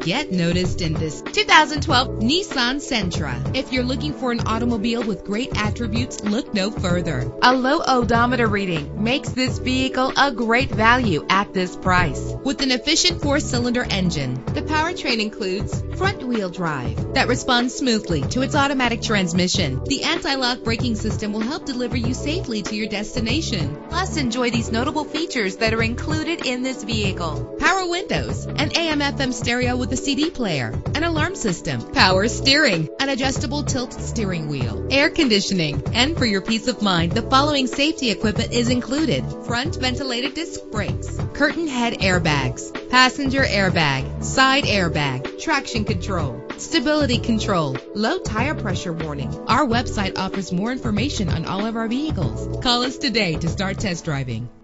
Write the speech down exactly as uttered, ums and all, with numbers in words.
Get noticed in this two thousand twelve Nissan Sentra. If you're looking for an automobile with great attributes, look no further. A low odometer reading makes this vehicle a great value at this price. With an efficient four-cylinder engine, the powertrain includes front-wheel drive that responds smoothly to its automatic transmission. The anti-lock braking system will help deliver you safely to your destination. Plus, enjoy these notable features that are included in this vehicle: power windows, an A M F M stereo with a C D player, an alarm system, power steering, an adjustable tilt steering wheel, air conditioning. And for your peace of mind, the following safety equipment is included: front ventilated disc brakes, curtain head airbags, passenger airbag, side airbag, traction control, stability control, low tire pressure warning. Our website offers more information on all of our vehicles. Call us today to start test driving.